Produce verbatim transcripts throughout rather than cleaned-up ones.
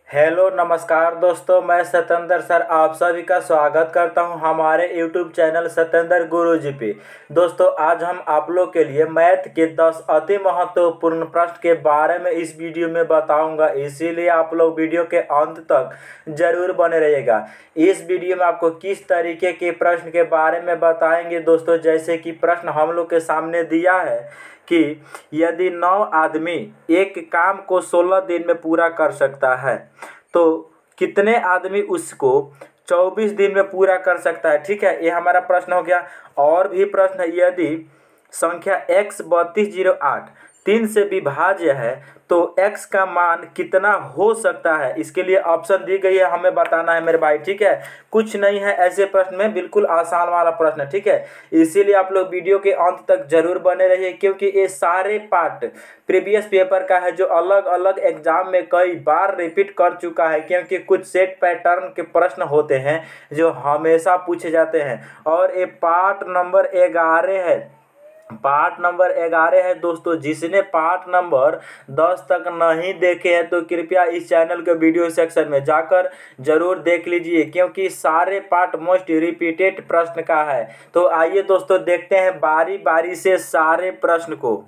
Hello नमस्कार दोस्तों, मैं सत्येंद्र सर आप सभी का स्वागत करता हूं हमारे यूट्यूब चैनल सत्येंद्र गुरुजी पे। दोस्तों आज हम आप लोग के लिए मैथ के दस अति महत्वपूर्ण प्रश्न के बारे में इस वीडियो में बताऊंगा, इसीलिए आप लोग वीडियो के अंत तक जरूर बने रहिएगा। इस वीडियो में आपको किस तरीके के प्रश्न के बारे में बताएंगे दोस्तों, जैसे कि प्रश्न हम लोग के सामने दिया है कि यदि नौ आदमी एक काम को सोलह दिन में पूरा कर सकता है तो कितने आदमी उसको चौबीस दिन में पूरा कर सकता है। ठीक है, ये हमारा प्रश्न हो गया। और भी प्रश्न है, यदि संख्या x बत्तीस जीरो आठ तीन से विभाज्य है तो x का मान कितना हो सकता है। इसके लिए ऑप्शन दी गई है, हमें बताना है मेरे भाई। ठीक है, कुछ नहीं है ऐसे प्रश्न में, बिल्कुल आसान वाला प्रश्न है। ठीक है, इसीलिए आप लोग वीडियो के अंत तक जरूर बने रहिए, क्योंकि ये सारे पार्ट प्रीवियस पेपर का है जो अलग अलग एग्जाम में कई बार रिपीट कर चुका है, क्योंकि कुछ सेट पैटर्न के प्रश्न होते हैं जो हमेशा पूछे जाते हैं। और ये पार्ट नंबर ग्यारह है, पार्ट नंबर ग्यारह है दोस्तों। जिसने पार्ट नंबर दस तक नहीं देखे हैं तो कृपया इस चैनल के वीडियो सेक्शन में जाकर जरूर देख लीजिए, क्योंकि सारे पार्ट मोस्ट रिपीटेड प्रश्न का है। तो आइए दोस्तों देखते हैं बारी बारी से सारे प्रश्न को।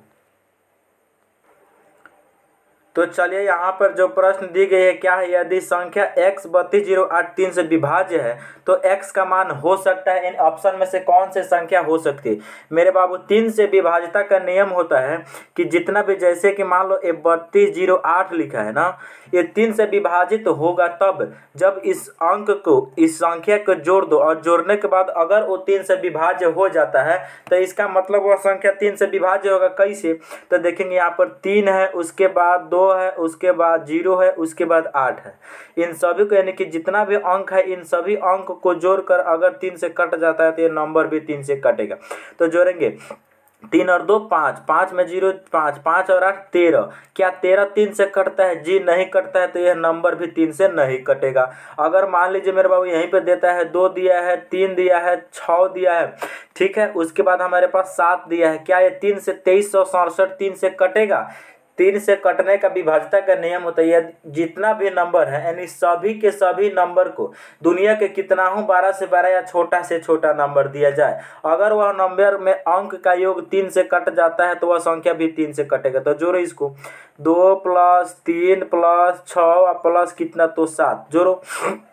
तो चलिए यहाँ पर जो प्रश्न दी गई है क्या है, यदि संख्या x बत्तीस जीरो आठ तीन से विभाज्य है तो x का मान हो सकता है। इन ऑप्शन में से कौन से संख्या हो सकती है मेरे बाबू। तीन से विभाज्यता का नियम होता है कि जितना भी, जैसे कि मान लो ये बत्तीस जीरो आठ लिखा है ना, ये तीन से विभाजित तो होगा तब जब इस अंक को, इस संख्या को जोड़ दो, और जोड़ने के बाद अगर वो तीन से विभाज्य हो जाता है तो इसका मतलब वह संख्या तीन से विभाज्य होगा। कैसे, तो देखेंगे यहाँ पर तीन है, उसके बाद दो है, उसके बाद जीरो है, उसके बाद आठ है। इन सभी को, यानी कि जितना भी अंक है इन सभी अंक को जोड़कर अगर तीन से कट जाता है तो ये नंबर भी तीन से कटेगा। तो जोड़ेंगे तीन और दो पाँच, पाँच में जीरो पाँच, पाँच और आठ तेरह। क्या तेरह तीन से कटता है? जी नहीं कटता है, तो यह नंबर भी तीन से नहीं कटेगा। अगर मान लीजिए मेरे बाबू यहीं पे देता है दो दिया है, तीन दिया है, छः दिया है, ठीक है, उसके बाद हमारे पास सात दिया है, क्या ये तीन से तेईस सौ सड़सठ तीन से कटेगा? तीन से कटने का विभाज्यता का नियम होता है, जितना भी नंबर है यानी सभी के सभी नंबर को दुनिया के कितना हूँ बारह से बारह या छोटा से छोटा नंबर दिया जाए, अगर वह नंबर में अंक का योग तीन से कट जाता है तो वह संख्या भी तीन से कटेगा। तो जोड़ो इसको, दो प्लस तीन प्लस छः प्लस कितना, तो सात। जोड़ो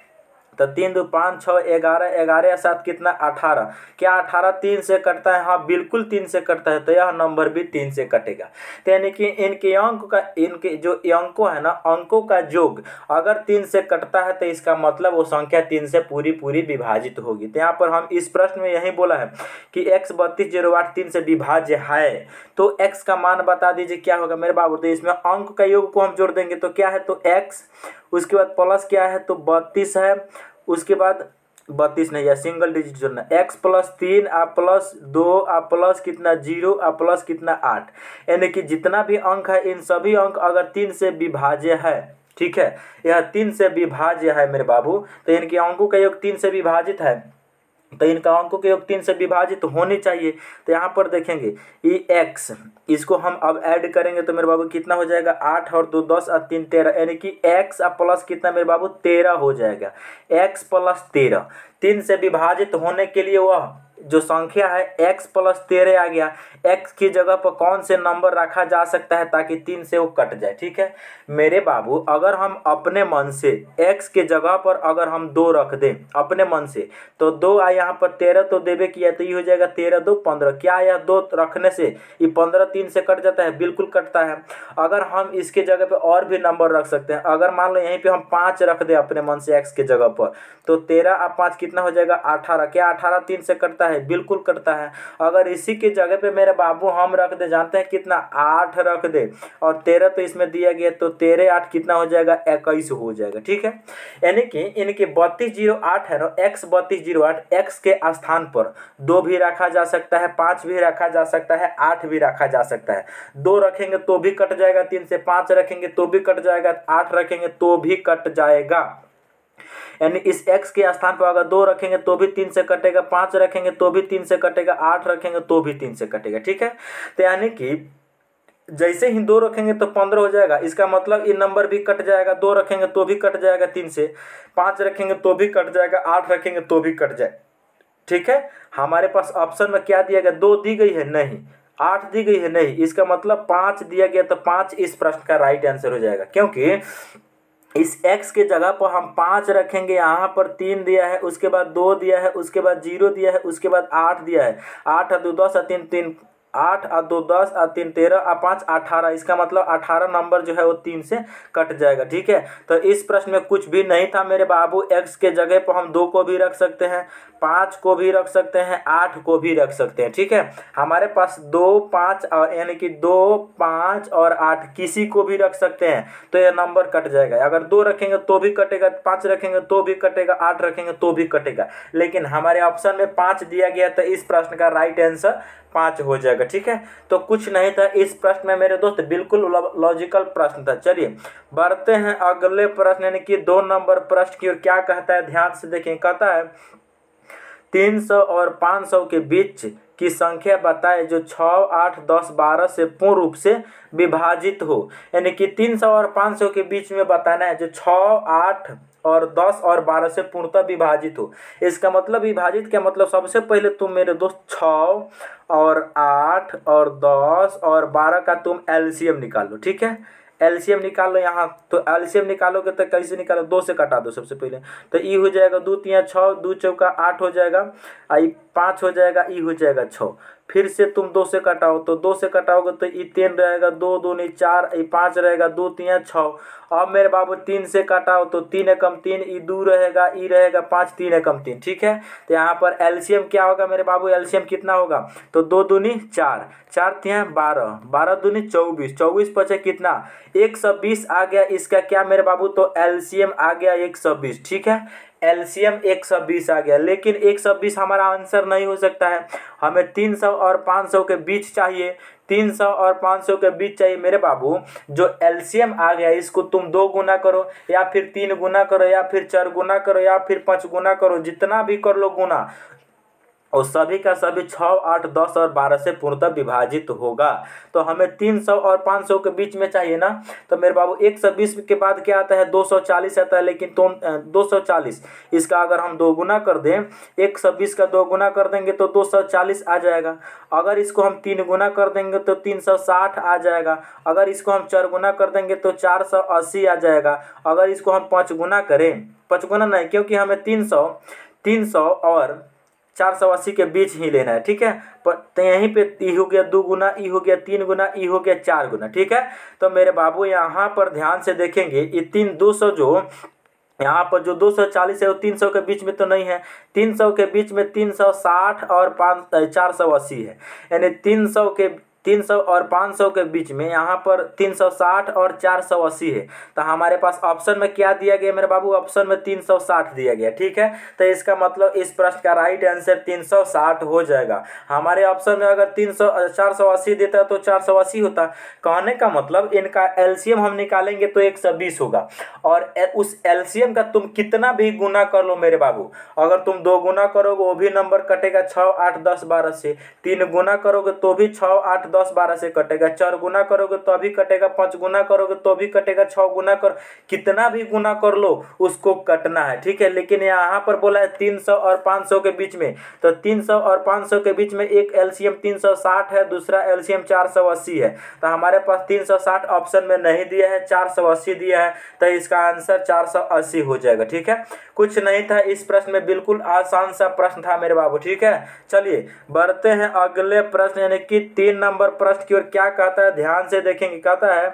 तो तीन दो पाँच छः ग्यारह, ग्यारह या सात कितना, अठारह। क्या अठारह तीन से कटता है? हाँ बिल्कुल तीन से कटता है, तो यह नंबर भी तीन से कटेगा। तो यानी कि इनके अंक का, इनके जो अंकों है ना, अंकों का योग अगर तीन से कटता है तो इसका मतलब वो संख्या तीन से पूरी पूरी विभाजित होगी। तो यहाँ पर हम इस प्रश्न में यही बोला है कि एक्स बत्तीस जीरो आठ तीन से विभाज्य है, तो एक्स का मान बता दीजिए क्या होगा मेरे बाबू। तो इसमें अंक का योग को हम जोड़ देंगे तो क्या है, तो एक्स, उसके बाद प्लस क्या है, तो बत्तीस है, उसके बाद बत्तीस नहीं है, सिंगल डिजिट जोड़ना, एक्स प्लस तीन आ प्लस दो आ प्लस कितना जीरो आ प्लस कितना आठ। यानी कि जितना भी अंक है इन सभी अंक अगर तीन से विभाज्य है, ठीक है, यह तीन से विभाज्य है मेरे बाबू, तो इनके अंकों का योग तीन से विभाजित है, तो इनका अंकों के योग तीन से विभाजित तो होनी चाहिए। तो यहाँ पर देखेंगे ये एक्स, इसको हम अब ऐड करेंगे तो मेरे बाबू कितना हो जाएगा, आठ और दो दस और तीन तेरह, यानी कि एक्स और प्लस कितना मेरे बाबू, तेरह हो जाएगा। एक्स प्लस तेरह, तीन से विभाजित होने के लिए वह जो संख्या है x प्लस तेरह आ गया। x की जगह पर कौन से नंबर रखा जा सकता है ताकि तीन से वो कट जाए। ठीक है मेरे बाबू, अगर हम अपने मन से x के जगह पर अगर हम दो रख दें अपने मन से, तो दो आ यहाँ पर तेरह तो देवे किया, तो ये हो जाएगा तेरह दो पंद्रह। क्या यह दो रखने से ये पंद्रह तीन से कट जाता है? बिल्कुल कटता है। अगर हम इसके जगह पे और भी नंबर रख सकते हैं, अगर मान लो यहीं पे हम पाँच रख दें अपने मन से x के जगह पर, तो तेरह और पाँच कितना हो जाएगा, अठारह। क्या अठारह तीन से कटता है? बिल्कुल कटता है। अगर इसी के जगह पे मेरे बाबू हम रख दे, जानते हैं कितना, आठ रख दे, और तेरह तो इसमें दिया गया, तो तेरह आठ कितना हो जाएगा, इक्कीस हो जाएगा। ठीक है, यानी कि इनके बत्तीस जीरो आठ है ना, एक्स बत्तीस जीरो आठ, एक्स के स्थान पर दो भी रखा जा सकता है, पाँच भी रखा जा सकता है, आठ भी रखा जा सकता है। दो रखेंगे तो भी कट जाएगा तीन से, पाँच रखेंगे तो भी कट जाएगा, आठ रखेंगे तो भी कट जाएगा। यानी इस x के स्थान पर अगर दो रखेंगे तो भी तीन से कटेगा, पाँच रखेंगे तो भी तीन से कटेगा, आठ रखेंगे तो भी तीन से कटेगा। ठीक है, तो यानी कि जैसे ही दो रखेंगे तो पंद्रह हो जाएगा, इसका मतलब ये नंबर भी कट जाएगा, दो रखेंगे तो भी कट जाएगा तीन से, पाँच रखेंगे तो भी कट जाएगा, आठ रखेंगे तो भी कट जाए। ठीक है, हमारे पास ऑप्शन में क्या दिया गया, दो दी गई है नहीं, आठ दी गई है नहीं, इसका मतलब पाँच दिया गया, तो पाँच इस प्रश्न का राइट आंसर हो जाएगा। क्योंकि इस x के जगह पर हम पाँच रखेंगे, यहाँ पर तीन दिया है, उसके बाद दो दिया है, उसके बाद जीरो दिया है, उसके बाद आठ दिया है, आठ और दो दस और तीन तीन आठ और दो दस और तीन तेरह और पाँच अठारह, इसका मतलब अठारह नंबर जो है वो तीन से कट जाएगा। ठीक है, तो इस प्रश्न में कुछ भी नहीं था मेरे बाबू, x के जगह पर हम दो को भी रख सकते हैं, पाँच को भी रख सकते हैं, आठ को भी रख सकते हैं। ठीक है, हमारे पास दो पाँच और यानी कि दो पाँच और आठ किसी को भी रख सकते हैं, तो यह नंबर कट जाएगा। अगर दो रखेंगे तो भी कटेगा, पाँच रखेंगे तो भी कटेगा, आठ रखेंगे तो भी कटेगा, लेकिन हमारे ऑप्शन में पाँच दिया गया, तो इस प्रश्न का राइट आंसर पाँच हो जाएगा। ठीक है, तो कुछ नहीं था इस प्रश्न में मेरे दोस्त, बिल्कुल लॉजिकल प्रश्न था। चलिए बढ़ते हैं अगले प्रश्न यानी कि दो नंबर प्रश्न की ओर। क्या कहता है, ध्यान से देखें। कहता है तीन सौ और पाँच सौ के बीच की संख्या बताए जो छः आठ दस बारह से पूर्ण रूप से विभाजित हो। यानी कि तीन सौ और पाँच सौ के बीच में बताना है जो छः आठ और दस और बारह से पूर्णतः विभाजित हो। इसका मतलब विभाजित क्या मतलब, सबसे पहले तुम मेरे दोस्त छः और आठ और दस और बारह का तुम एलसीएम निकाल लो। ठीक है, एलसीएम निकाल लो। यहाँ तो एलसीएम निकालोगे तो कैसे निकालो, दो से काटा दो सबसे पहले, तो ई हो जाएगा दो तिया छः, दो चौका आठ हो जाएगा, आई पाँच हो जाएगा, ई हो जाएगा छः। फिर से तुम दो से कटाओ, तो दो से कटाओगे तो ई तीन रहेगा, दो दो नहीं चार, ई पाँच रहेगा, दो तिया छः। अब मेरे बाबू तीन से काटाओ तो तीन एकम तीन, ई दो रहेगा, ई रहेगा पाँच, तीन एकम तीन। ठीक है, तो यहाँ पर एलसीएम क्या होगा मेरे बाबू, एलसीएम कितना होगा, तो दो दूनी चार, चार तिया बारह, बारह दूनी चौबीस, चौबीस पचे कितना एक सौ बीस आ गया। इसका क्या मेरे बाबू, तो एलसीएम आ गया एक सौ बीस। ठीक है, एलसीएम एक सौ बीस आ गया, लेकिन एक सौ बीस हमारा आंसर नहीं हो सकता है, हमें तीन सौ और पाँच सौ के बीच चाहिए। तीन सौ और पाँच सौ के बीच चाहिए मेरे बाबू। जो एलसीएम आ गया इसको तुम दो गुना करो, या फिर तीन गुना करो, या फिर चार गुना करो, या फिर पाँच गुना करो, जितना भी कर लो गुना, और सभी का सभी छः आठ दस और बारह से पूर्णतः विभाजित होगा। तो हमें तीन सौ और पाँच सौ के बीच में चाहिए ना, तो मेरे बाबू एक सौ बीस के बाद क्या आता है, दो सौ चालीस आता है, लेकिन तुम दो सौ चालीस इसका अगर हम दो गुना कर दें, एक सौ बीस का दो गुना कर देंगे तो दो सौ चालीस आ जाएगा। अगर इसको हम तीन गुना कर देंगे तो तीन सौ साठ आ जाएगा। अगर इसको हम चार गुना कर देंगे तो चार सौ अस्सी आ जाएगा। अगर इसको हम पाँच गुना करें, पाँच गुना नहीं, क्योंकि हमें तीन सौ तीन सौ और चार सौ अस्सी के बीच ही लेना है। ठीक है, तो यहीं पे ई हो गया दो गुना, ई हो गया तीन गुना, ई हो गया चार गुना। ठीक है, तो मेरे बाबू यहाँ पर ध्यान से देखेंगे, ये तीन दो सौ जो यहाँ पर जो दो सौ चालीस है वो तीन सौ के बीच में तो नहीं है, तीन सौ के बीच में तीन सौ साठ और पाँच चार सौ अस्सी है, यानी तीन सौ के तीन सौ और पाँच सौ के बीच में यहाँ पर तीन सौ साठ और चार सौ अस्सी है। तो हमारे पास ऑप्शन में क्या दिया गया मेरे बाबू, ऑप्शन में तीन सौ साठ दिया गया। ठीक है, तो इसका मतलब इस प्रश्न का राइट आंसर तीन सौ साठ हो जाएगा। हमारे ऑप्शन में अगर तीन सौ चार सौ अस्सी देता तो चार सौ अस्सी होता। कहने का मतलब इनका एलसीएम हम निकालेंगे तो एक सौ बीस होगा, और उस एलसीएम का तुम कितना भी गुना कर लो मेरे बाबू, अगर तुम दो गुना करोगे वो भी नंबर कटेगा छः आठ दस बारह से, तीन गुना करोगे तो भी छः आठ दस बारह से कटेगा, चार गुना करोगे तो भी कटेगा, पाँच गुना करोगे तो भी कटेगा, छः गुना कर, कितना भी गुना कर लो उसको कटना है। ठीक है, लेकिन यहाँ पर बोला है तीन सौ और पाँच सौ के बीच में, तो तीन सौ और पाँच सौ के बीच में एक एलसीएम तीन सौ साठ है, दूसरा एलसीएम चार सौ अस्सी है। तो हमारे पास तीन सौ साठ ऑप्शन में नहीं दिया है, चार सौ अस्सी दिया है, तो इसका आंसर चार सौ अस्सी हो जाएगा। ठीक है, कुछ नहीं था इस प्रश्न में, बिल्कुल आसान सा प्रश्न था मेरे बाबू। ठीक है, चलिए बढ़ते हैं अगले प्रश्न यानी कि तीन नंबर प्रश्न की ओर। क्या कहता है, ध्यान से देखेंगे। कहता है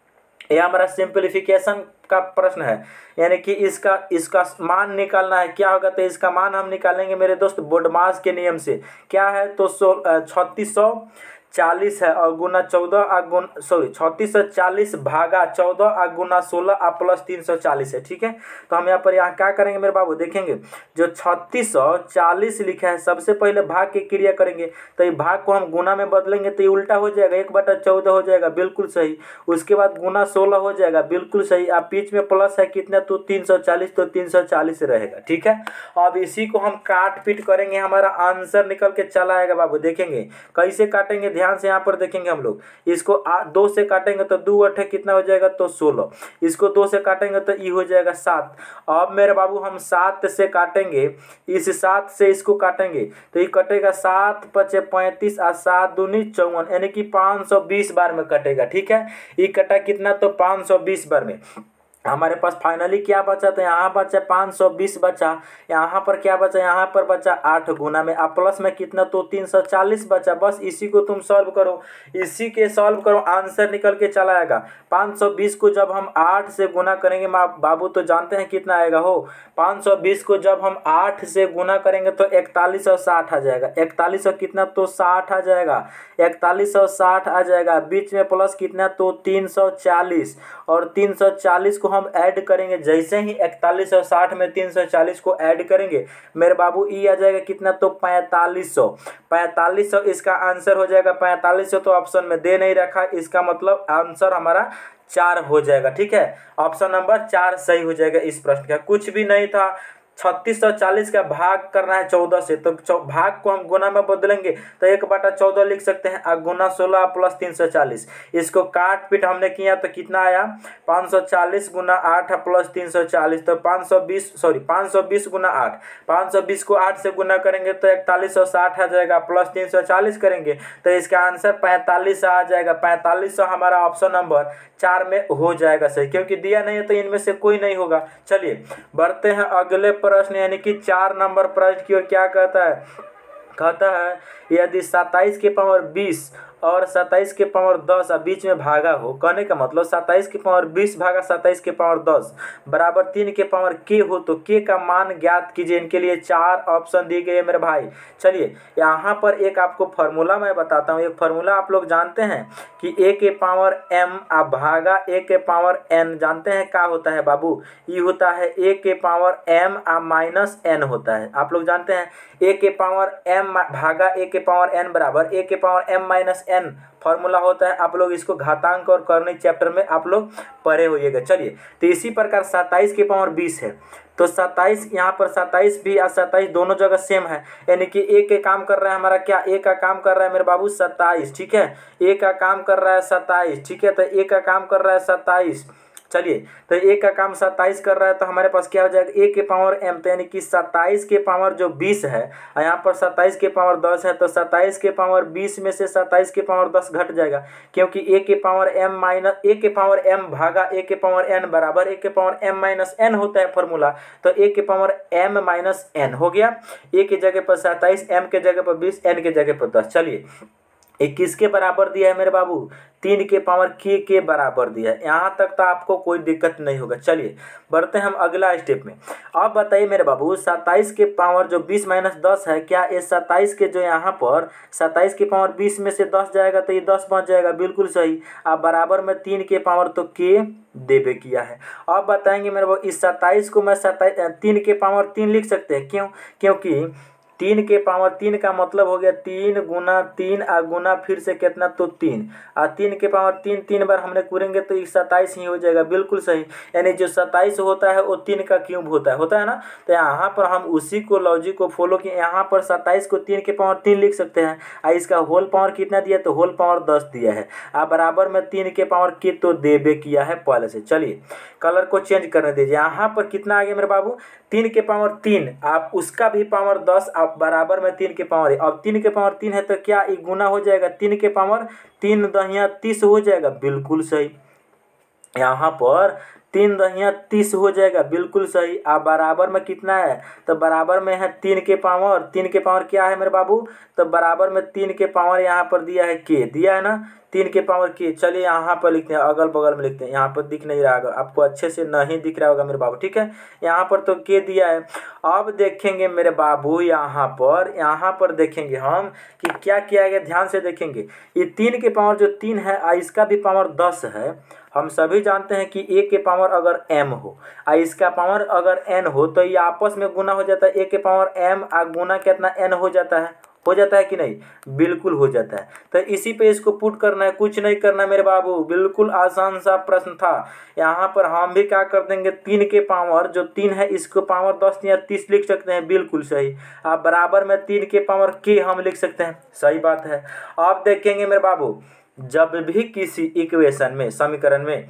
यह हमारा सिंप्लीफिकेशन का प्रश्न है, यानी कि इसका इसका मान निकालना है। क्या होगा, तो इसका मान हम निकालेंगे मेरे दोस्त बोडमास के नियम से। क्या है, तो सो छत्तीस सौ चालीस है और गुना चौदह आ गुन सॉरी छत्तीस सौ चालीस भागा चौदह आ गुना सोलह आ प्लस तीन सौ चालीस है। ठीक है, तो हम यहाँ पर यहाँ क्या करेंगे मेरे बाबू, देखेंगे जो छत्तीस सौ चालीस लिखा है सबसे पहले भाग की क्रिया करेंगे, तो ये भाग को हम गुना में बदलेंगे तो ये उल्टा हो जाएगा, एक बटा चौदह हो जाएगा, बिल्कुल सही। उसके बाद गुना सोलह हो जाएगा, बिल्कुल सही। आप बीच में प्लस है कितना, तो तीन सौ चालीस, तो तीन सौ चालीस रहेगा। ठीक है, अब इसी को हम काट पीट करेंगे, हमारा आंसर निकल के चला आएगा बाबू। देखेंगे कैसे काटेंगे, ध्यान से यहाँ पर देखेंगे हम लोग, इसको आ, दो से काटेंगे तो दो अठे कितना हो जाएगा तो सोलह, इसको दो से काटेंगे तो ये हो जाएगा सात। अब मेरे बाबू हम सात से काटेंगे, इस सात से इसको काटेंगे तो ये कटेगा सात पचे पैंतीस और सात दूनी चौवन, यानी कि पाँच सौ बीस बार में कटेगा। ठीक है, ये कटा कितना तो पाँच सौ बीस बार में। हमारे पास फाइनली क्या बचा, तो यहाँ बचा पाँच सौ बीस बचा, यहाँ पर क्या बचा, यहाँ पर बचा आठ गुना में, अब प्लस में कितना तो तीन सौ चालीस बचा। बस इसी को तुम सॉल्व करो, इसी के सॉल्व करो, आंसर निकल के चला आएगा। पाँच सौ बीस को जब हम आठ से गुना करेंगे माँ बाबू तो जानते हैं कितना आएगा हो, पाँच सौ बीस को जब हम आठ से गुना करेंगे तो इकतालीस सौ साठ आ जाएगा, इकतालीस सौ कितना तो साठ आ जाएगा, इकतालीस सौ साठ आ जाएगा, बीच में प्लस कितना तो तीन सौ चालीस, और तीन सौ चालीस को हम ऐड करेंगे, जैसे ही इकतालीस सौ साठ में तीन सौ चालीस को ऐड करेंगे मेरे बाबू ई आ जाएगा कितना तो पैंतालीस सौ, पैंतालीस सौ इसका आंसर हो जाएगा। पैंतालीस सौ तो ऑप्शन में दे नहीं रखा, इसका मतलब आंसर हमारा चार हो जाएगा। ठीक है, ऑप्शन नंबर चार सही हो जाएगा इस प्रश्न का, कुछ भी नहीं था। छत्तीस सौ चालीस का भाग करना है चौदह से, तो भाग को हम गुना में बदलेंगे तो एक बटा चौदह लिख सकते हैं, और गुना सोलह प्लस तीन सौ चालीस, इसको काट पीट हमने किया तो कितना आया पाँच सौ चालीस गुना आठ प्लस तीन सौ चालीस, तो पाँच सौ बीस सॉरी पाँच सौ बीस गुना आठ, पाँच सौ बीस को आठ से गुना करेंगे तो इकतालीस सौ साठ आ जाएगा, प्लस तीन सौ चालीस करेंगे तो इसका आंसर पैंतालीस आ जाएगा। पैंतालीस सौ हमारा ऑप्शन नंबर चार में हो जाएगा सही, क्योंकि दिया नहीं है तो इनमें से कोई नहीं होगा। चलिए बढ़ते हैं अगले प्रश्न, यानी कि चार नंबर प्रश्न की ओर। क्या कहता है, कहता है यदि सत्ताईस के पावर बीस और सत्ताईस के पावर दस और बीच में भागा हो, कहने का मतलब सत्ताईस के पावर बीस भागा सत्ताईस के पावर दस बराबर तीन के पावर के हो तो के का मान ज्ञात कीजिए। इनके लिए चार ऑप्शन दिए गए मेरे भाई। चलिए यहाँ पर एक आपको फार्मूला मैं बताता हूँ, एक फार्मूला आप लोग जानते हैं कि ए के पावर एम आ भागा ए के पावर एन, जानते हैं क्या होता है बाबू, ये होता है ए के पावर एम आ माइनस एन होता है। आप लोग जानते हैं ए के पावर एम भागा ए के पावर एन बराबर ए के power m minus n formula होता है। आप लोग इसको घातांक और करनी चैप्टर में आप लोग पढ़े होइएगा। चलिए तो इसी प्रकार सत्ताईस के पावर बीस है, तो सत्ताईस यहाँ पर सत्ताईस भी और सत्ताईस दोनों जगह सेम है, यानी कि ए के काम कर रहा है हमारा क्या, ए का काम कर रहा है मेरे बाबू सत्ताईस। ठीक है, ए का काम कर रहा है सत्ताईस। ठीक है, तो ए का काम कर रहा है सत्ताईस। चलिए तो ए का काम सत्ताईस कर रहा है तो हमारे पास क्या हो जाएगा ए के पावर एम, तो यानी कि सत्ताईस के पावर जो बीस है और यहाँ पर सत्ताईस के पावर दस है, तो सत्ताईस के पावर बीस में से सत्ताईस के पावर दस घट जाएगा, क्योंकि ए के पावर एम माइनस ए के पावर एम भागा ए के पावर एन बराबर ए के पावर एम माइनस एन होता है फॉर्मूला। तो ए के पावर एम माइनस एन हो गया, ए की जगह पर सत्ताईस, एम के जगह पर बीस, एन के जगह पर दस। चलिए एक किसके बराबर दिया है मेरे बाबू, तीन के पावर के के बराबर दिया है। यहाँ तक तो आपको कोई दिक्कत नहीं होगा। चलिए बढ़ते हैं हम अगला स्टेप में। अब बताइए मेरे बाबू सत्ताईस के पावर जो बीस माइनस दस है, क्या ये सत्ताईस के जो यहाँ पर सत्ताईस के पावर बीस में से दस जाएगा तो ये दस बच जाएगा, बिल्कुल सही। अब बराबर में तीन के पावर तो के देवे किया है। अब बताएंगे मेरे बाबू इस सत्ताईस को मैं सत्ताईस तीन के पावर तीन लिख सकते हैं, क्यों, क्योंकि तीन के पावर तीन का मतलब हो गया तीन गुना तीन आ गुना फिर से कितना तो तीन, और तीन के पावर तीन तीन बार हमने करेंगे तो ये सत्ताईस ही हो जाएगा, बिल्कुल सही। यानी जो सत्ताईस होता है वो तीन का क्यूब होता है होता है ना। तो यहाँ पर हम उसी को लॉजिक को फॉलो किए, यहाँ पर सत्ताईस को तीन के पावर तीन लिख सकते हैं, और इसका होल पावर कितना दिया तो होल पावर दस दिया है, और बराबर में तीन के पावर के तो देवे किया है पहले से। चलिए कलर को चेंज करने दीजिए, यहाँ पर कितना आ गया मेरे बाबू तीन के पावर तीन, आप उसका भी पावर दस, आप बराबर में तीन के पावर है। अब तीन के पावर तीन है तो क्या ये गुना हो जाएगा, तीन के पावर तीन दहिया तीस हो जाएगा, बिल्कुल सही। यहाँ पर तीन दहिया तीस हो जाएगा, बिल्कुल सही। अब बराबर में कितना है तो बराबर में है तीन के पावर, तीन के पावर क्या है मेरे बाबू तो बराबर में तीन के पावर यहाँ पर दिया है के, दिया है ना तीन के पावर के। चलिए यहाँ पर लिखते हैं, अगल बगल में लिखते हैं, यहाँ पर दिख नहीं रहा होगा आपको, अच्छे से नहीं दिख रहा होगा मेरे बाबू, ठीक है। यहाँ पर तो के दिया है। अब देखेंगे मेरे बाबू यहाँ पर यहाँ पर देखेंगे हम कि क्या किया गया, ध्यान से देखेंगे। ये तीन के पावर जो तीन है और इसका भी पावर दस है, हम सभी जानते हैं कि ए के पावर अगर एम हो और इसका पावर अगर एन हो तो ये आपस में गुना हो जाता है, ए के पावर एम और गुना कितना एन हो जाता है, हो जाता है कि नहीं, बिल्कुल हो जाता है। तो इसी पे इसको पुट करना है, कुछ नहीं करना मेरे बाबू, बिल्कुल आसान सा प्रश्न था। यहाँ पर हम भी क्या कर देंगे, तीन के पावर जो तीन है इसको पावर दस या तीस लिख सकते हैं, बिल्कुल सही। आप बराबर में तीन के पावर के हम लिख सकते हैं, सही बात है। आप देखेंगे मेरे बाबू, जब भी किसी इक्वेशन में, समीकरण में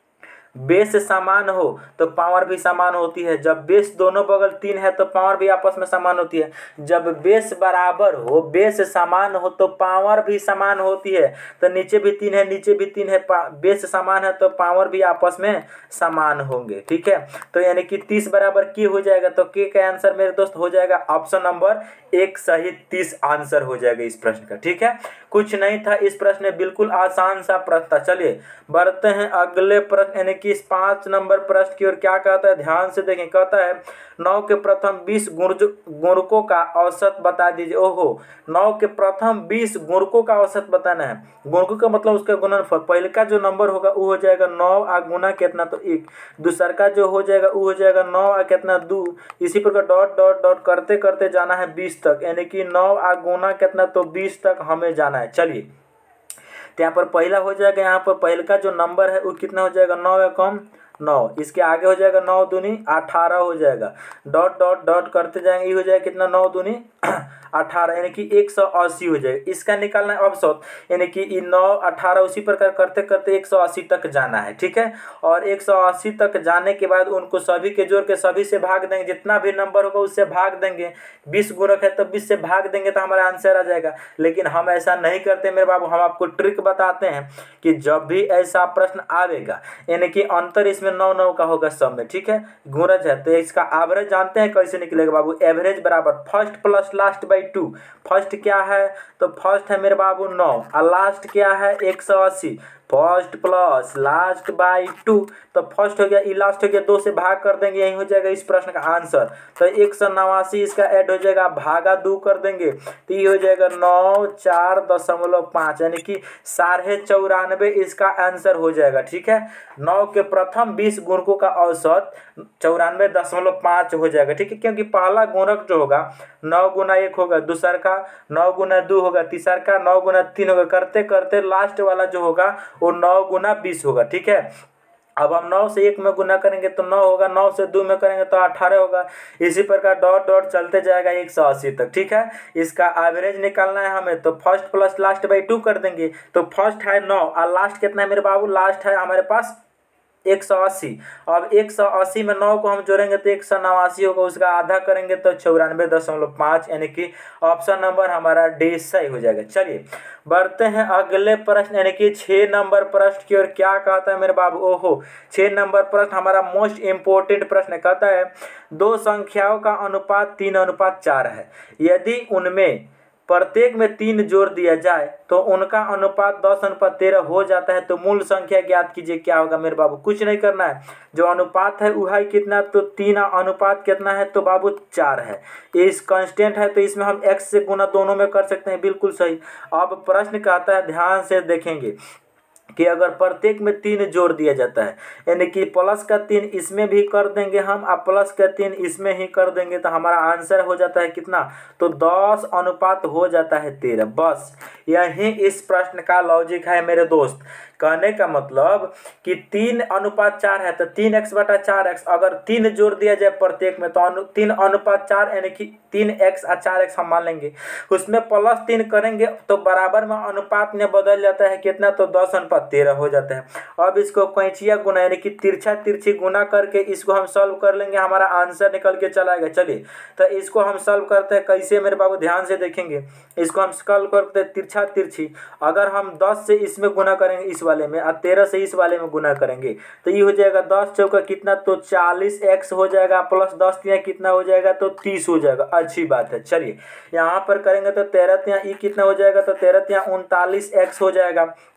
बेस समान हो तो पावर भी समान होती है। जब बेस दोनों बगल तीन है तो पावर भी आपस में समान होती है। जब बेस बराबर हो, बेस समान हो तो पावर भी समान होती है। तो नीचे भी तीन है, नीचे भी तीन है, बेस समान है तो पावर भी आपस में समान होंगे, ठीक है। तो यानी कि तीस बराबर के हो जाएगा, तो के का आंसर मेरे दोस्त हो जाएगा ऑप्शन नंबर एक सही तीस आंसर हो जाएगा इस प्रश्न का, ठीक है। कुछ नहीं था इस प्रश्न में, बिल्कुल आसान सा प्रश्न था। चलिए बढ़ते हैं अगले प्रश्न यानी कि इस पाँच नंबर प्रश्न की ओर। क्या कहता है, ध्यान से देखें। कहता है नौ के प्रथम बीस गुणकों का औसत बता दीजिए। ओहो, नौ के प्रथम बीस गुणकों का औसत बताना है। गुणकों का मतलब उसका गुणनफल। पहले का जो नंबर होगा वो हो जाएगा नौ आ गुना कितना, तो एक। दूसरा का जो हो जाएगा वो हो जाएगा नौ आ कितना, दो। इसी प्रकार डॉट डॉट डॉट करते करते जाना है बीस तक, यानी कि नौ आ गुना कितना, तो बीस तक हमें जाना है। चलिए तो यहाँ पर पहला हो जाएगा, यहाँ पर पहले का जो नंबर है वो कितना हो जाएगा, नौ या कम नौ। इसके आगे हो जाएगा नौ दूनी अठारह हो जाएगा। डॉट डॉट डॉट करते जाएंगे, ये हो जाएगा कितना, नौ दूनी अठारह, यानी कि एक सौ अस्सी हो जाएगा। इसका निकालना है औसत, यानी कि नौ अठारह उसी प्रकार करते करते एक सौ अस्सी तक जाना है, ठीक है। और एक सौ अस्सी तक जाने के बाद उनको सभी के जोड़ के सभी से भाग देंगे, जितना भी नंबर होगा उससे भाग देंगे। बीस गुणक है तो बीस से भाग देंगे तो हमारा आंसर आ जाएगा। लेकिन हम ऐसा नहीं करते मेरे बाबू, हम आपको ट्रिक बताते हैं कि जब भी ऐसा प्रश्न आवेगा, यानी कि अंतर इसमें नौ नौ का होगा सब में, ठीक है। गुणज है तो इसका एवरेज जानते हैं कैसे निकलेगा बाबू, एवरेज बराबर first plus last by two. First क्या है, तो फर्स्ट है मेरे बाबू नौ और लास्ट क्या है एक सौ अस्सी। First plus last by two, तो फर्स्ट हो गया, ई लास्ट हो गया, दो से भाग कर देंगे, यही हो जाएगा इस प्रश्न का आंसर। तो एक सौ नवासी इसका ऐड हो जाएगा, भागा दो कर देंगे तो ये हो जाएगा नौ चार दशमलव पाँच, यानी कि साढ़े चौरानवे इसका आंसर हो जाएगा, ठीक है। नौ के प्रथम बीस गुणकों का औसत चौरानवे दशमलव पाँच हो जाएगा, ठीक है। क्योंकि पहला गुणक जो होगा नौ गुना एक होगा, दूसरा का नौ गुना दो होगा, तीसरा का नौ गुना तीन होगा, करते करते लास्ट वाला जो होगा वो नौ गुना बीस होगा, ठीक है। अब हम नौ से एक में गुना करेंगे तो नौ होगा, नौ से दो में करेंगे तो अठारह होगा। इसी प्रकार डॉट डॉट चलते जाएगा एक सौ अस्सी तक, ठीक है। इसका एवरेज निकालना है हमें, तो first plus last by two कर देंगे। तो फर्स्ट है नौ और लास्ट कितना है मेरे बाबू, लास्ट है हमारे पास एक सौ अस्सी। अब एक सौ अस्सी में नौ को हम जोड़ेंगे तो एक सौ नवासी होगा, उसका आधा करेंगे तो चौरानवे दशमलव पाँच, यानी कि ऑप्शन नंबर हमारा डी सही हो जाएगा। चलिए बढ़ते हैं अगले प्रश्न यानी कि छः नंबर प्रश्न की ओर। क्या कहता है मेरे बाबू, ओहो छः नंबर प्रश्न हमारा मोस्ट इम्पोर्टेंट प्रश्न कहता है दो संख्याओं का अनुपात तीन अनुपात चार है, यदि उनमें प्रत्येक में तीन जोड़ दिया जाए तो उनका अनुपात दस अनुपात तेरह हो जाता है, तो मूल संख्या ज्ञात कीजिए। क्या होगा मेरे बाबू, कुछ नहीं करना है, जो अनुपात है वो है कितना, तो तीन अनुपात कितना है, तो बाबू चार है। इस कांस्टेंट है तो इसमें हम एक्स से गुना दोनों में कर सकते हैं, बिल्कुल सही। अब प्रश्न कहता है, ध्यान से देखेंगे कि अगर प्रत्येक में तीन जोड़ दिया जाता है, यानी कि प्लस का तीन इसमें भी कर देंगे हम और प्लस का तीन इसमें ही कर देंगे, तो हमारा आंसर हो जाता है कितना, तो दस अनुपात हो जाता है तेरह। बस यही इस प्रश्न का लॉजिक है मेरे दोस्त। कहने का मतलब कि तीन अनुपात चार है तो तीन एक्स बटा चार एक्स, अगर तीन जोड़ दिया जाए प्रत्येक में तो अनु, तीन अनुपात चार यानी कि तीन एक्स और चार एक्स हम मान लेंगे, उसमें प्लस तीन करेंगे तो बराबर में अनुपात में बदल जाता है कितना, तो दस अनुपात तेरह हो जाता है। अब इसको कैंचिया गुना यानी कि तिरछा तिरछी गुना करके इसको हम सॉल्व कर लेंगे, हमारा आंसर निकल के चला आएगा। चलिए तो इसको हम सॉल्व करते हैं कैसे मेरे बाबू, ध्यान से देखेंगे। इसको हम सॉल्व करते हैं तिरछा तिरछी, अगर हम दस से इसमें गुना करेंगे इस वाले में और तेरह से इस वाले में गुना करेंगे तो ये हो जाएगा दस चौका कितना, तो चालीस एक्स हो जाएगा, प्लस दस तिया कितना हो जाएगा, तो तीस हो जाएगा। अच्छी बात है। चलिए यहाँ पर करेंगे तो तेरह तिया ई कितना हो जाएगा, तो तेरह तिया उनतालीस एक्स हो जाएगा।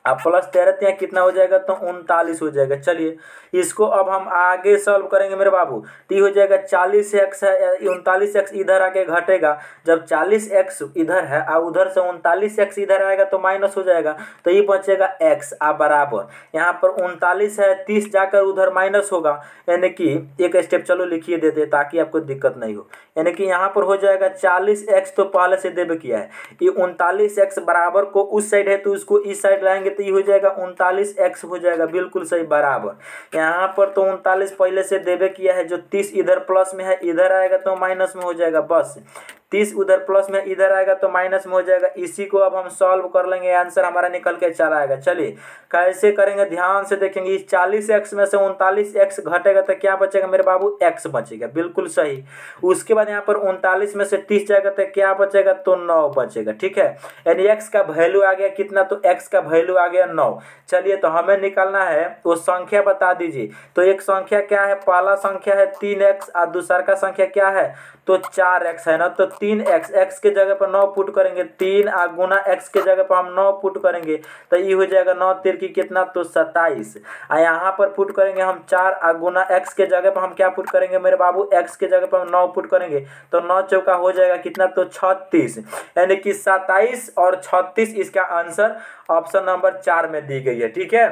अब प्लस तेरह तिया कितना हो जाएगा तो उनतालीस हो जाएगा। चलिए इसको अब हम आगे सॉल्व करेंगे मेरे बाबू, तो ये हो जाएगा चालीस एक्स है, उनतालीस एक्स इधर आके घटेगा। जब चालीस एक्स इधर है और उधर से उनतालीस एक्स इधर आएगा तो माइनस हो जाएगा, तो ये बचेगा एक्स आ बराबर यहाँ पर उनतालीस है, तीस जाकर उधर माइनस होगा, यानी कि एक स्टेप चलो लिखिए देते ताकि आपको दिक्कत नहीं हो। यानी कि यहाँ पर हो जाएगा चालीस एक्स तो पहले से देवे किया है, ये उनतालीस एक्स बराबर को उस साइड है तो उसको इस साइड लाएंगे तो ये हो जाएगा उनतालीस एक्स हो जाएगा, बिल्कुल सही बराबर। यहाँ पर तो उनतालीस पहले से देवे किया है, जो तीस इधर प्लस में है इधर आएगा तो माइनस में हो जाएगा, बस तीस उधर प्लस में इधर आएगा तो माइनस में हो जाएगा। इसी को अब हम सॉल्व कर लेंगे, आंसर हमारा निकल के चला आएगा। चलिए कैसे करेंगे ध्यान से देखेंगे, इस चालीस एक्स में से उनतालीस एक्स घटेगा तो क्या बचेगा मेरे बाबू, एक्स बचेगा, बिल्कुल सही। उसके बाद यहाँ पर उनतालीस में से तीस जाएगा तो क्या बचेगा, तो नौ बचेगा, ठीक है। यानी एक्स का वैल्यू आ गया कितना, तो एक्स का वैल्यू आ गया नौ। चलिए तो हमें निकालना है वो संख्या बता दीजिए। तो एक संख्या क्या है, पहला संख्या है तीन एक्स और दूसरा का संख्या क्या है तो चार एक्स है ना, तो तीन एक्स, एक्स के जगह पर नौ पुट करेंगे, तीन आ गुना एक्स के जगह पर हम नौ पुट करेंगे तो ये हो जाएगा नौ तीर की कितना तो सत्ताईस। आ यहाँ पर पुट करेंगे हम चार आ गुना एक्स के जगह पर हम क्या पुट करेंगे मेरे बाबू, एक्स के जगह पर हम नौ पुट करेंगे तो नौ चौका हो जाएगा कितना तो छत्तीस। यानी कि सत्ताईस और छत्तीस इसका आंसर ऑप्शन नंबर चार में दी गई है, ठीक है।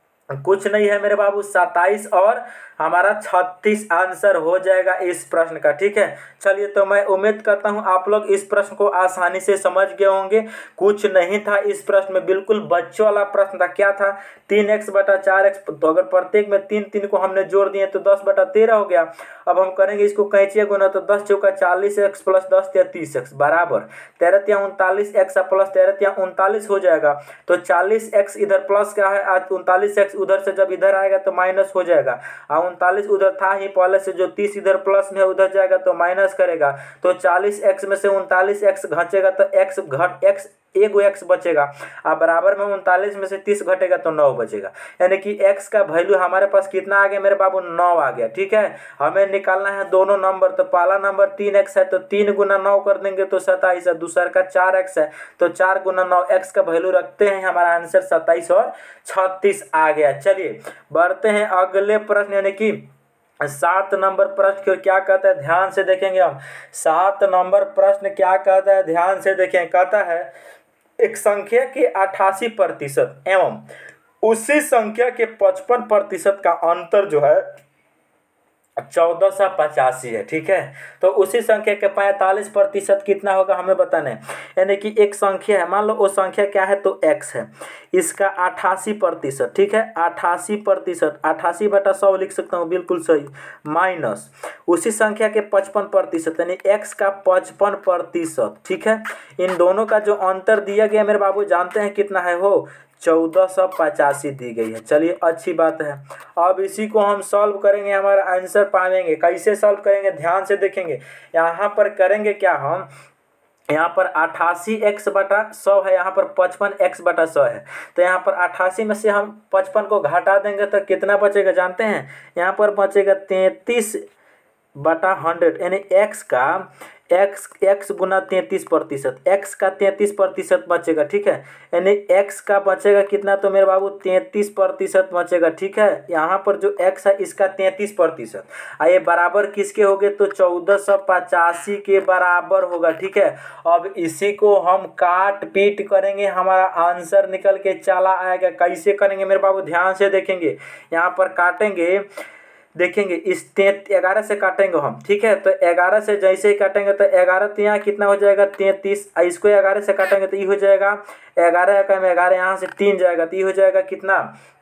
कुछ नहीं है मेरे बाबू, सत्ताईस और हमारा छत्तीस आंसर हो जाएगा इस प्रश्न का, ठीक है। चलिए तो मैं उम्मीद करता हूं आप लोग इस प्रश्न को आसानी से समझ गए होंगे। कुछ नहीं था इस प्रश्न में, बिल्कुल बच्चों वाला प्रश्न था। क्या था, तीन एक्स बटा चार एक्स, तो अगर प्रत्येक में तीन तीन को हमने जोड़ दिए तो दस बटा तेरह हो गया। अब हम करेंगे इसको कैंचिया गुना, तो दस चौका चालीस एक्स प्लस दस या तीस एक्स बराबर तेरह तिया उनतालीस एक्स प्लस तेरह तिया उनतालीस हो जाएगा। तो चालीस एक्स इधर प्लस का है, आज उनतालीस एक्स उधर से जब इधर आएगा तो माइनस हो जाएगा, और उनतालीस उधर था ही पहले से, जो तीस इधर प्लस में है उधर जाएगा तो माइनस करेगा। तो चालीस एक्स में से उनतालीस एक्स घटेगा तो एक्स घट एक्स एक एक्स बचेगा, अब बराबर में उनतालीस में से तीस घटेगा तो नौ बचेगा। यानी कि एक्स का वैल्यू हमारे पास कितना आ गया मेरे बाबू, नौ आ गया, ठीक है। हमें निकालना है दोनों नंबर, तो पहला नंबर तीन एक्स है तो तीन गुना नौ कर देंगे तो सत्ताईस है, दूसरा का चार एक्स है तो चार गुना नौ, एक्स का वैल्यू रखते हैं, हमारा आंसर सत्ताईस और छत्तीस आ गया। चलिए बढ़ते हैं अगले प्रश्न, यानी कि सात नंबर प्रश्न क्या कहता है, ध्यान से देखेंगे हम। सात नंबर प्रश्न क्या कहता है, ध्यान से देखें। कहता है एक संख्या के अट्ठासी प्रतिशत एवं उसी संख्या के पचपन प्रतिशत का अंतर जो है चौदह सौ पचासी है, ठीक है। तो उसी संख्या के पैंतालीस प्रतिशत कितना होगा हमें बताना है। यानी कि एक संख्या है, मान लो वो संख्या क्या है तो x है, इसका अट्ठासी प्रतिशत, ठीक है, अट्ठासी प्रतिशत, अट्ठासी बटा सौ लिख सकता हूँ, बिल्कुल सही, माइनस उसी संख्या के पचपन प्रतिशत यानी x का पचपन प्रतिशत, ठीक है। इन दोनों का जो अंतर दिया गया मेरे बाबू जानते हैं कितना है, हो चौदह सौ पचासी दी गई है। चलिए अच्छी बात है, अब इसी को हम सॉल्व करेंगे, हमारा आंसर पाएंगे। कैसे सॉल्व करेंगे ध्यान से देखेंगे। यहाँ पर करेंगे क्या, हम यहाँ पर अट्ठासी एक्स बटा सौ है, यहाँ पर पचपन एक्स बटा सौ है, तो यहाँ पर अट्ठासी में से हम पचपन को घटा देंगे तो कितना बचेगा जानते हैं, यहाँ पर बचेगा तैंतीस बटा हंड्रेड, यानी एक्स का एक्स एक्स गुना तैंतीस प्रतिशत, एक्स का तैंतीस प्रतिशत बचेगा, ठीक है। यानी एक्स का बचेगा कितना तो मेरे बाबू तैंतीस प्रतिशत बचेगा, ठीक है। यहाँ पर जो एक्स है इसका तैंतीस प्रतिशत, आइए बराबर किसके हो गए तो चौदह सौ पचासी के बराबर होगा, ठीक है। अब इसी को हम काट पीट करेंगे, हमारा आंसर निकल के चला आएगा। कैसे करेंगे मेरे बाबू ध्यान से देखेंगे। यहाँ पर काटेंगे, देखेंगे इस ग्यारह से काटेंगे हम, ठीक है। तो ग्यारह से जैसे ही काटेंगे तो ग्यारह तो यहाँ कितना हो जाएगा तैंतीस, इसको ग्यारह से काटेंगे तो ये हो जाएगा ग्यारह का में ग्यारह यहाँ से तीन जाएगा तो ये हो जाएगा कितना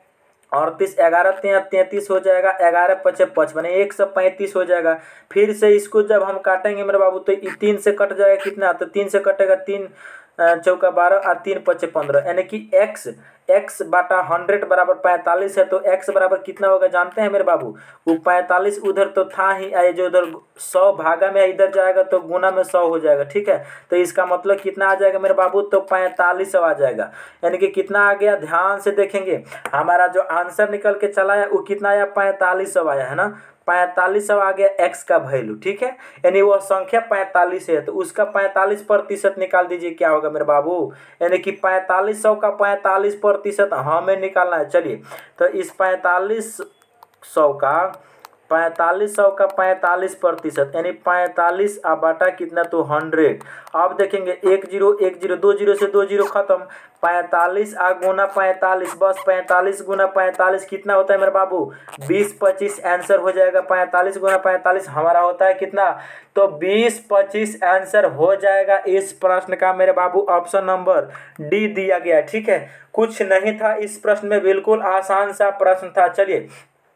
अड़तीस, ग्यारह तैंतीस हो जाएगा, ग्यारह पचे पचपन, एक सौ पैंतीस हो जाएगा। फिर से इसको जब हम काटेंगे मेरे बाबू तो तीन से कट जाएगा कितना, तो तीन से कटेगा तीन चौका बारह और तीन पचे पंद्रह, यानी कि x x बाटा हंड्रेड बराबर पैंतालीस है। तो x बराबर कितना होगा जानते हैं मेरे बाबू, वो पैंतालीस उधर तो था ही, आए जो उधर सौ भागा में इधर जाएगा तो गुना में सौ हो जाएगा, ठीक है। तो इसका मतलब कितना आ जाएगा मेरे बाबू तो पैंतालीस सौ आ जाएगा, यानी कि कितना आ गया ध्यान से देखेंगे। हमारा जो आंसर निकल के चला है वो कितना आया पैंतालीस सौ आया है ना, पैंतालीस सौ आ गया एक्स का वैल्यू, ठीक है, यानी वह संख्या पैंतालीस है तो उसका पैंतालीस प्रतिशत निकाल दीजिए, क्या होगा मेरे बाबू, यानी कि पैंतालीस सौ का पैंतालीस प्रतिशत हमें निकालना है। चलिए तो इस पैंतालीस सौ का पैंतालीस सौ का पैंतालीस प्रतिशत यानी पैंतालीस आ बाटा कितना तो हंड्रेड। अब देखेंगे एक जीरो एक जीरो दो जीरो से दो जीरो खत्म, पैंतालीस आ गुना पैंतालीस, बस पैंतालीस गुना पैंतालीस कितना होता है मेरे बाबू, बीस पच्चीस आंसर हो जाएगा। पैंतालीस गुना पैंतालीस हमारा होता है कितना, तो बीस पच्चीस आंसर हो जाएगा इस प्रश्न का मेरे बाबू। ऑप्शन नंबर डी दिया गया, ठीक है, कुछ नहीं था इस प्रश्न में, बिल्कुल आसान सा प्रश्न था। चलिए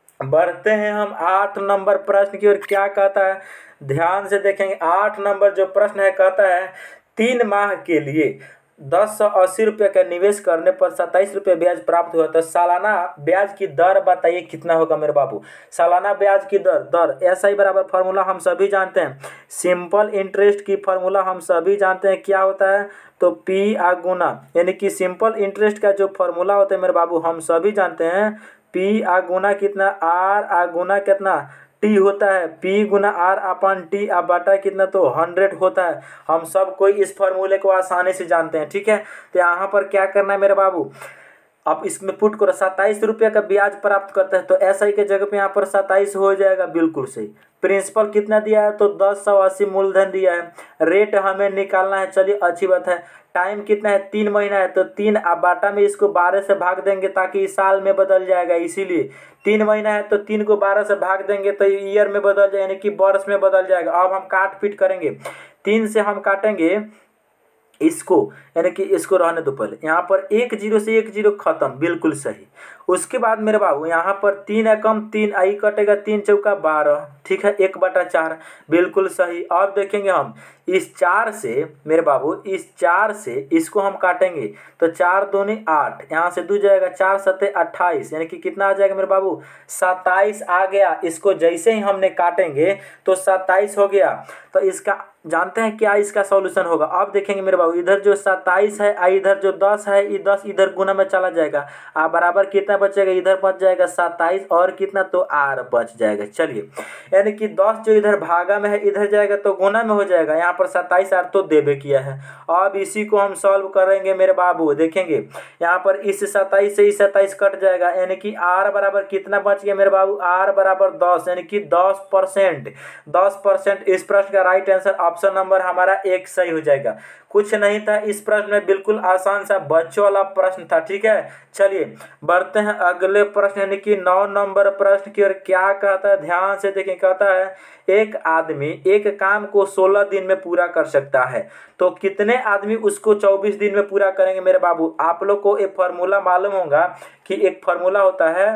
बढ़ते हैं हम आठ नंबर प्रश्न की ओर। क्या कहता है ध्यान से देखेंगे, आठ नंबर जो प्रश्न है कहता है तीन माह के लिए दस सौ अस्सी रुपये का निवेश करने पर सत्ताईस रुपये ब्याज प्राप्त हुआ तो सालाना ब्याज की दर बताइए कितना होगा मेरे बाबू। सालाना ब्याज की दर दर एस आई बराबर फार्मूला हम सभी जानते हैं, सिंपल इंटरेस्ट की फार्मूला हम सभी जानते हैं क्या होता है, तो पी आ गुना, यानी कि सिंपल इंटरेस्ट का जो फार्मूला होता है मेरे बाबू हम सभी जानते हैं, पी आ गुना कितना, आर आ गुना कितना टी होता है, पी गुना आर अपन टी आ बाटा कितना तो हंड्रेड होता है। हम सब कोई इस फॉर्मूले को आसानी से जानते हैं, ठीक है। तो यहाँ पर क्या करना है मेरे बाबू, अब इसमें पुट करो सत्ताईस रुपये का ब्याज प्राप्त करता है तो एस आई के जगह पे यहाँ पर सत्ताईस हो जाएगा, बिल्कुल सही। प्रिंसिपल कितना दिया है तो दस सौ अस्सी मूलधन दिया है, रेट हमें निकालना है, चलिए अच्छी बात है। टाइम कितना है, तीन महीना है तो तीन अब बाटा में इसको बारह से भाग देंगे ताकि इस साल में बदल जाएगा, इसीलिए तीन महीना है तो तीन को बारह से भाग देंगे तो ईयर में बदल जाए यानी कि वर्ष में बदल जाएगा। अब हम काट पीट करेंगे, तीन से हम काटेंगे इसको, यानी कि इसको रहने दो पहले, यहाँ पर एक जीरो से एक जीरो खत्म, बिल्कुल सही। उसके बाद मेरे बाबू यहाँ पर तीन है कम, तीन आई कटेगा, तीन चौका बारह, ठीक है, एक बटा चार, बिल्कुल सही। अब देखेंगे हम इस चार से मेरे बाबू, इस चार से इसको हम काटेंगे तो चार दूनी आठ, यहाँ से दो जाएगा, चार सत्ते अट्ठाईस, यानी कि कितना आ जाएगा मेरे बाबू, सत्ताईस आ गया। इसको जैसे ही हमने काटेंगे तो सत्ताईस हो गया। तो इसका जानते हैं क्या इसका सॉल्यूशन होगा, अब देखेंगे मेरे बाबू, इधर जो सत्ताईस है और इधर जो दस है, ये दस इधर गुना में चला जाएगा, आ बराबर कितना बचेगा, इधर बच जाएगा सत्ताईस और कितना तो आर बच जाएगा। चलिए यानी कि दस जो इधर भागा में है इधर जाएगा तो गुना में हो जाएगा, यहाँ पर सत्ताईस आर तो देवे किया है। अब इसी को हम सॉल्व करेंगे मेरे बाबू, देखेंगे यहाँ पर इस सत्ताईस से इस सत्ताईस कट जाएगा, यानी कि आर बराबर कितना बच गया मेरे बाबू, आर बराबर दस, यानी कि दस परसेंट दस परसेंट इस प्रश्न का राइट आंसर ऑप्शन नंबर हमारा एक सही हो जाएगा। कुछ नहीं था इस प्रश्न में, बिल्कुल आसान सा बच्चों वाला प्रश्न था, ठीक है। चलिए बढ़ते हैं अगले प्रश्न यानी कि नौ नंबर प्रश्न की ओर। क्या कहता है ध्यान से देखें, कहता है एक आदमी एक काम को सोलह दिन में पूरा कर सकता है तो कितने आदमी उसको चौबीस दिन में पूरा करेंगे मेरे बाबू। आप लोग को एक फार्मूला मालूम होगा कि एक फार्मूला होता है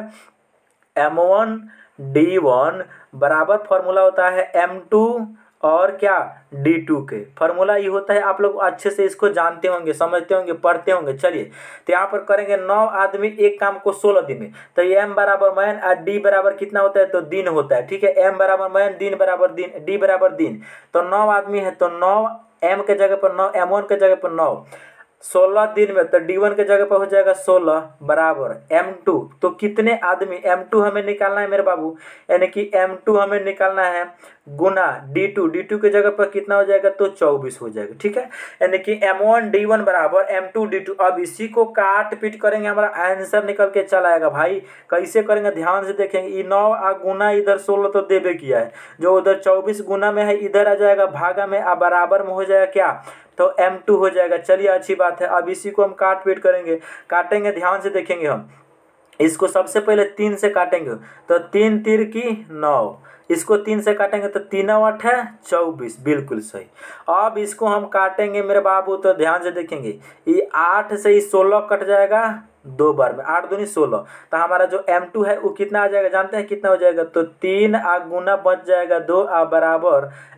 एम वन डी वन बराबर फार्मूला होता है एम टू और क्या डी टू के, फार्मूला ये होता है, आप लोग अच्छे से इसको जानते होंगे, समझते होंगे, पढ़ते होंगे। चलिए तो यहाँ पर करेंगे नौ आदमी एक काम को सोलह दिन में, तो एम बराबर मैन और डी बराबर कितना होता है तो दिन होता है, ठीक है। एम बराबर मैन, दिन बराबर दिन, डी बराबर दिन, तो नौ आदमी है तो नौ एम के जगह पर नौ, एम वन के जगह पर नौ, सोलह दिन में तो डी वन के जगह पर हो जाएगा सोलह बराबर एम टू, तो कितने आदमी, एम टू हमें निकालना है मेरे बाबू, यानी कि एम टू हमें निकालना है गुना डी टू, डी टू के जगह पर कितना हो जाएगा तो चौबीस हो जाएगा, ठीक है। यानी कि एम वन डी वन बराबर एम टू डी टू। अब इसी को काट पीट करेंगे, हमारा आंसर निकल के चला आएगा। भाई कैसे करेंगे ध्यान से देखेंगे, ये नौ आ गुना इधर सोलह तो देवे किया है, जो उधर चौबीस गुना में है इधर आ जाएगा भागा में, अब बराबर में हो जाएगा क्या तो एम टू हो जाएगा। चलिए अच्छी बात है, अब इसी को हम काट पीट करेंगे, काटेंगे ध्यान से देखेंगे हम, इसको सबसे पहले तीन से काटेंगे तो तीन तीर की नौ, इसको तीन से काटेंगे तो तीन आठ है चौबीस, बिल्कुल सही। अब इसको हम काटेंगे मेरे बाबू तो ध्यान से देखेंगे, ये आठ से ही सोलह कट जाएगा दो बार में, आठ दूनी सोलह, तो हमारा जो एम टू है वो कितना आ जाएगा जानते हैं कितना हो जाएगा तो तीन आ गुना बच जाएगा दो आ बराबर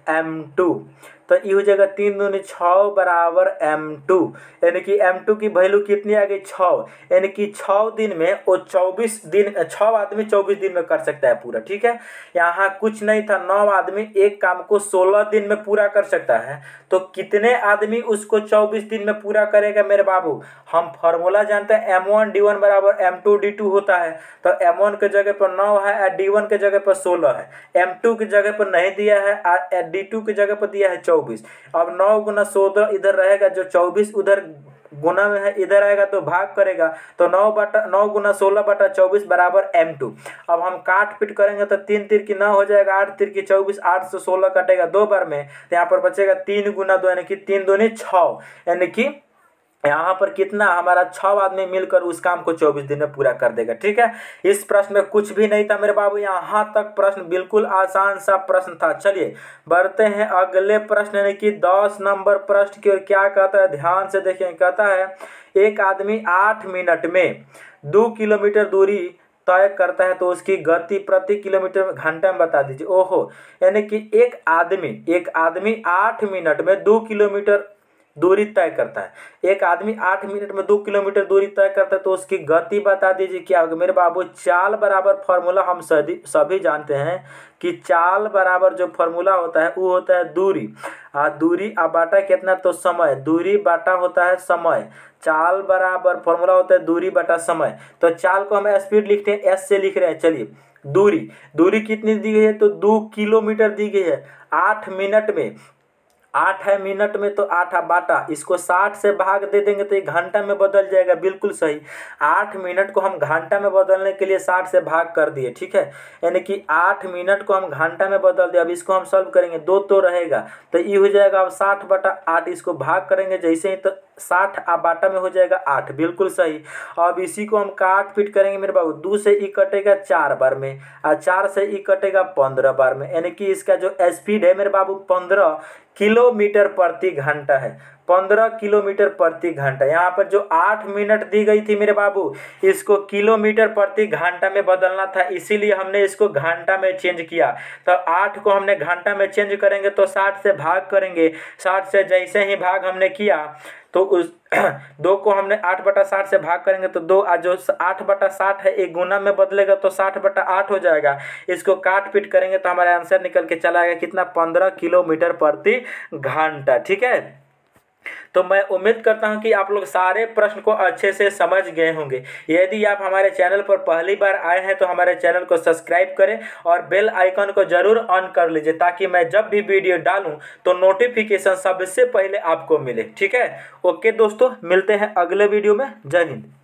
एम टू। तो ये हो जाएगा तीन दूनी छः बराबर एम टू, यानी कि एम टू की वैल्यू कितनी आ गई छः, यानी कि छः दिन में वो चौबीस दिन छः आदमी चौबीस दिन में कर सकता है पूरा। ठीक है, यहाँ कुछ नहीं था, नौ आदमी एक काम को सोलह दिन में पूरा कर सकता है, तो कितने आदमी उसको चौबीस दिन में पूरा करेगा मेरे बाबू? हम फॉर्मूला जानते हैं एम वन डी वन बराबर एम टू डी टू होता है। तो एम वन के जगह पर नौ है और डी वन के जगह पर सोलह है, एम टू की जगह पर नहीं दिया है और डी टू की जगह पर दिया है चौबीस। अब नौ गुना सोलह इधर रहेगा, जो चौबीस उधर गुना में है इधर आएगा तो भाग करेगा, तो नौ बटा नौ गुना सोलह बटा चौबीस बराबर एम टू। अब हम काट पीट करेंगे तो तीन तीर की नौ हो जाएगा, आठ तीर की चौबीस, आठ से सोलह कटेगा दो बार में, तो यहाँ पर बचेगा तीन गुना दो, यानी कि तीन दूनी छः, यानी कि यहाँ पर कितना हमारा छः आदमी मिलकर उस काम को चौबीस दिन में पूरा कर देगा। ठीक है, इस प्रश्न में कुछ भी नहीं था मेरे बाबू, यहाँ तक प्रश्न बिल्कुल आसान सा प्रश्न था। चलिए बढ़ते हैं अगले प्रश्न, यानी कि दस नंबर प्रश्न की ओर। क्या कहता है, ध्यान से देखिए। कहता है एक आदमी आठ मिनट में दो किलोमीटर दूरी तय करता है तो उसकी गति प्रति किलोमीटर घंटा में बता दीजिए। ओहो, यानी कि एक आदमी एक आदमी आठ मिनट में दो किलोमीटर दूरी तय करता है। एक आदमी आठ मिनट में दो किलोमीटर दूरी तय करता है तो उसकी गति बता दीजिए क्या होगा मेरे बाबू? चाल बराबर फॉर्मूला हम सभी सभी जानते हैं कि चाल बराबर जो फॉर्मूला होता है वो होता है दूरी, आ दूरी आ बाटा कितना? तो समय, दूरी बाटा होता है समय। चाल बराबर फॉर्मूला होता है दूरी बटा समय। तो चाल को हम स्पीड लिखते हैं, एस से लिख रहे हैं। चलिए दूरी दूरी कितनी दी गई है? तो दो किलोमीटर दी गई है। आठ मिनट में आठ है मिनट में, तो आठ बाटा इसको साठ से भाग दे देंगे तो ये घंटा में बदल जाएगा। बिल्कुल सही, आठ मिनट को हम घंटा में बदलने के लिए साठ से भाग कर दिए। ठीक है, यानी कि आठ मिनट को हम घंटा में बदल दिए। अब इसको हम सॉल्व करेंगे, दो तो रहेगा तो ये हो जाएगा अब साठ बटा आठ, इसको भाग करेंगे जैसे ही तो साठ आ बाटा में हो जाएगा आठ। बिल्कुल सही। अब इसी को हम काट पीट करेंगे मेरे बाबू, दो से ई कटेगा चार बार में और चार से ई कटेगा पंद्रह बार में, यानी कि इसका जो स्पीड है मेरे बाबू पंद्रह किलोमीटर प्रति घंटा है। पंद्रह किलोमीटर प्रति घंटा। यहाँ पर जो आठ मिनट दी गई थी मेरे बाबू, इसको किलोमीटर प्रति घंटा में बदलना था, इसीलिए हमने इसको घंटा में चेंज किया। तो आठ को हमने घंटा में चेंज करेंगे तो साठ से भाग करेंगे, साठ से जैसे ही भाग हमने किया तो उस दो को हमने आठ बटा साठ से भाग करेंगे तो दो आ जो आठ बटा साठ है एक गुना में बदलेगा तो साठ बटा आठ हो जाएगा। इसको काट पीट करेंगे तो हमारा आंसर निकल के चला आएगा कितना? पंद्रह किलोमीटर प्रति घंटा। ठीक है, तो मैं उम्मीद करता हूं कि आप लोग सारे प्रश्न को अच्छे से समझ गए होंगे। यदि आप हमारे चैनल पर पहली बार आए हैं तो हमारे चैनल को सब्सक्राइब करें और बेल आइकन को जरूर ऑन कर लीजिए, ताकि मैं जब भी वीडियो डालूं तो नोटिफिकेशन सबसे पहले आपको मिले। ठीक है, ओके दोस्तों, मिलते हैं अगले वीडियो में। जय हिंद।